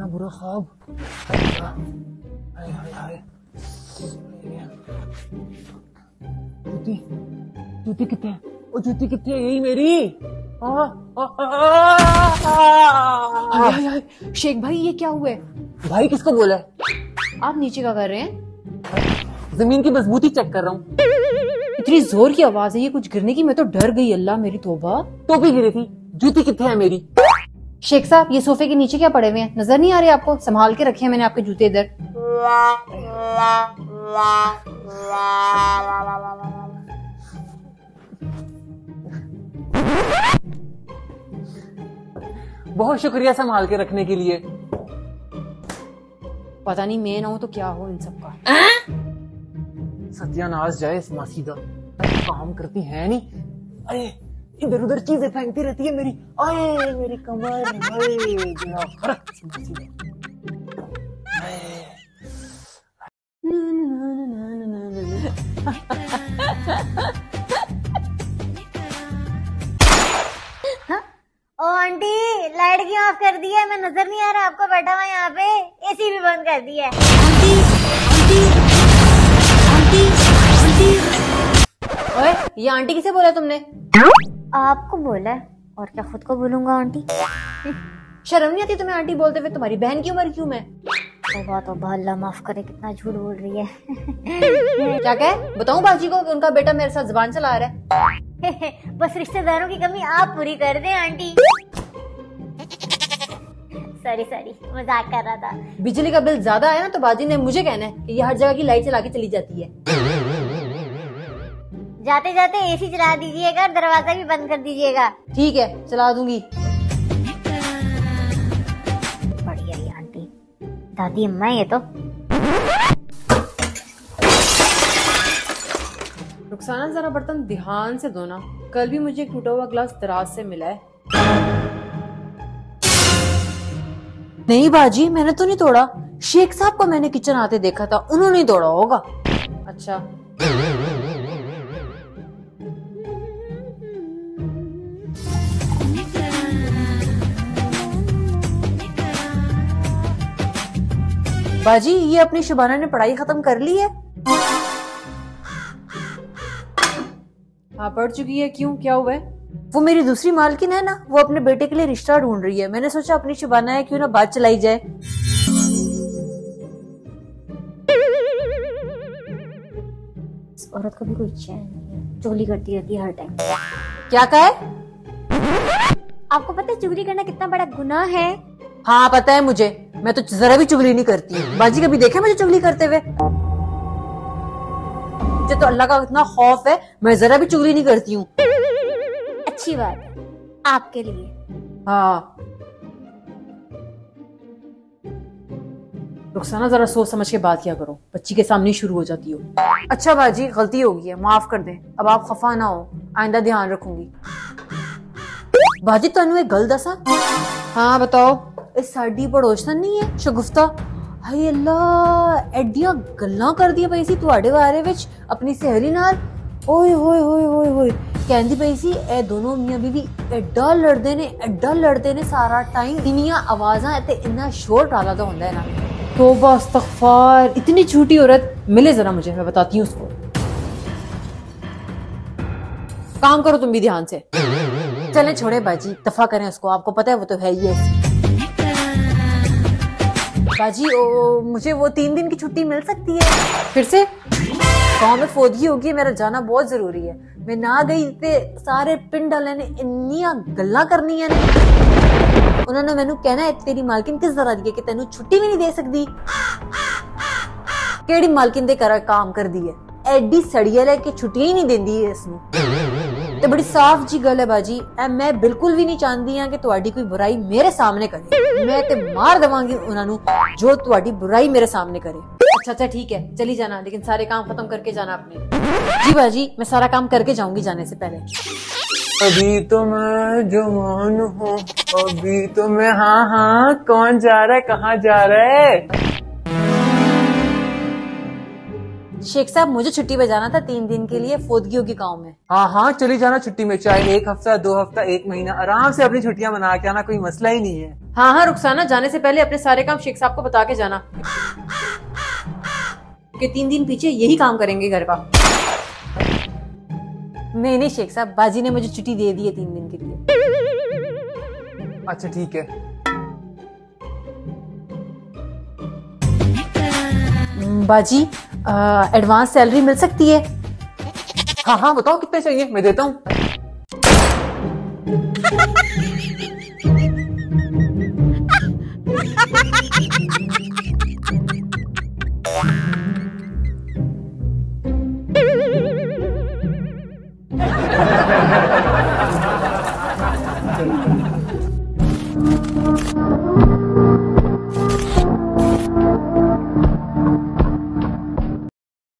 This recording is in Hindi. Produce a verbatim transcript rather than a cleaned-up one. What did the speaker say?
बुरा ख्वाब। हाय हाय हाय। जूती जूती कितने है? ओ जूती कितने है? यही मेरी। आ, आ, आ, आ, आ, हाय हाय शेख भाई ये क्या हुआ है? भाई किसको बोला है? आप नीचे क्या कर रहे हैं? जमीन की मजबूती चेक कर रहा हूँ। इतनी जोर की आवाज है ये कुछ गिरने की, मैं तो डर गई। अल्लाह मेरी तौबा। टोपी गिरी थी। जूती कितने है मेरी? शेख साहब ये सोफे के नीचे क्या पड़े हुए हैं? नजर नहीं आ रहे आपको? संभाल के रखे हैं मैंने आपके जूते इधर। बहुत शुक्रिया संभाल के रखने के लिए। पता नहीं मैं ना हो तो क्या हो इन सब का। सत्यानाश जाए इस मासी का। काम करती है नहीं। अरे इधर उधर चीजें फेंकती रहती है मेरी। आए मेरी कमर। आए फर्क इस मासी का। ओ आंटी लाइट क्यों ऑफ कर दी है? मैं नजर नहीं आ रहा आपको बैठा हुआ यहाँ पे? एसी भी बंद कर दी है। Aunty aunty aunty aunty. ओए ये आंटी किसे बोला तुमने? आपको बोला है और क्या खुद को बोलूंगा आंटी? शर्म नहीं आती तुम्हें आंटी बोलते हुए? तुम्हारी बहन की उम्र क्यों मैं? तौबा तौबा अल्लाह माफ करे, कितना झूठ बोल रही है। क्या कहे? बताऊं बाजी को कि उनका बेटा मेरे साथ जुबान चला रहा है? बस रिश्तेदारों की कमी आप पूरी कर दें आंटी। सॉरी सॉरी मजाक कर रहा था। बिजली का बिल ज्यादा आया ना तो बाजी ने मुझे कहना है कि ये हर जगह की लाइट चला के चली जाती है। जाते जाते एसी चला दीजिएगा, दरवाजा भी बंद कर दीजिएगा। ठीक है चला दूंगी। बढ़िया ये आंटी, दादी अम्मा ये तो। रुखसाना जरा बर्तन ध्यान से धोना, कल भी मुझे एक टूटा हुआ ग्लास दराज से मिला है। नहीं बाजी मैंने तो नहीं तोड़ा, शेख साहब को मैंने किचन आते देखा था, उन्होंने ही तोड़ा होगा। अच्छा बाजी ये अपनी शुबाना ने पढ़ाई खत्म कर ली है? हाँ पढ़ चुकी है। क्यों क्या हुआ है? वो मेरी दूसरी मालकिन है ना, वो अपने बेटे के लिए रिश्ता ढूंढ रही है। मैंने सोचा अपनी शुबाना है क्यों ना बात चलाई जाए। इस औरत को भी कोई चैन नहीं है, चुगली करती रहती है हर टाइम। क्या कहे? आपको पता है चुगली करना कितना बड़ा गुनाह है? हाँ पता है मुझे, मैं तो जरा भी चुगली नहीं करती। बाजी कभी देखा मुझे चुगली करते हुए? मुझे तो अल्लाह का इतना खौफ है, मैं जरा भी चुगली नहीं करती हूँ। अच्छी बात है आपके लिए। हाँ रुखसाना जरा सोच समझ के बात किया करो, बच्ची के सामने शुरू हो जाती हो। अच्छा बाजी गलती हो गई है, माफ कर दें, अब आप खफा ना हो, आइंदा ध्यान रखूंगी। बाजी तनु एक गल दसा। हाँ बताओ। इस साडी पड़ोसन नहीं है शगुफ्ता, हाय अल्लाह एडियां गल्लां कर दी पई सी तुहाडे बारे विच अपनी सहेली नाल। ओए होए होए होए होए कहंदी पई सी ए दोनों मियां बीवी एडा लड़दे ने एडा लड़दे ने सारा टाइम, इन्नियां आवाजां ते इन्ना शोर डाला दा हुंदा है ना। तौबा इस्तगफार, इतनी झूठी औरत मिले जरा मुझे, मैं बताती हूँ उसको। काम करो तुम भी ध्यान से। चले छोड़े बाजी, दफा करें उसको, आपको पता है वो तो है ही ऐसी। बाजी ओ, मुझे वो तीन दिन की छुट्टी मिल सकती है? फिर से गाँव में फौजी होगी, मेरा जाना बहुत जरूरी है। मैं ना गई ते सारे पिंड वाले ने इन्नियां गल्लां करनी है। उन्होंने मैनू कहना है तेरी मालकिन किस तरह दी है कि तेनू छुट्टी भी नहीं दे सकती। केड़ी मालकिन दे कर काम कर दी है, एडी सड़ियल है कि छुट्टियां ही नहीं देंदी है इसनू। ते बड़ी साफ जी गल है बाजी, ए मैं बिल्कुल भी नहीं चाहती हां कि तुहाडी कोई बुराई मेरे सामने करे। मैं ते मार देवांगी उन्होंने जो तुहाडी बुराई मेरे सामने करे। अच्छा अच्छा ठीक है चली जाना, लेकिन सारे काम खत्म करके जाना अपने। जी बाजी मैं सारा काम करके जाऊंगी जाने से पहले। अभी तो मैं जवान हूँ, अभी तो मैं। हाँ हाँ कौन जा रहा है, कहाँ जा रहा है? शेख साहब मुझे छुट्टी पे जाना था तीन दिन के लिए फोदगियों के गांव में। हाँ हाँ चली जाना छुट्टी में, चाहे एक हफ्ता दो हफ्ता एक महीना, आराम से अपनी छुट्टियां मना के आना, कोई मसला ही नहीं है। हाँ हाँ रुखसाना, जाने से पहले अपने सारे काम शेख साहब को बता के जाना कि तीन दिन पीछे यही काम करेंगे घर का। नहीं नहीं शेख साहब, बाजी ने मुझे छुट्टी दे दी है तीन दिन के लिए। अच्छा ठीक है। बाजी एडवांस सैलरी मिल सकती है? हाँ हाँ बताओ कितने चाहिए, मैं देता हूँ।